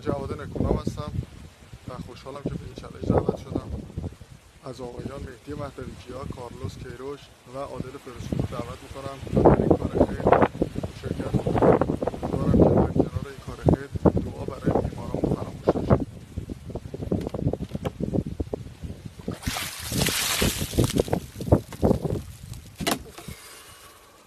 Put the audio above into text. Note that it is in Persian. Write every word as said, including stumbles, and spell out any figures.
جواد نکونام هستم و خوشحالم که به این چالش دعوت شدم. از آقایان مهدی مهدوی‌کیا، کارلوس کیروش و عادل فرستو دعوت میکنم تا در این کار خیر شرکت کنم.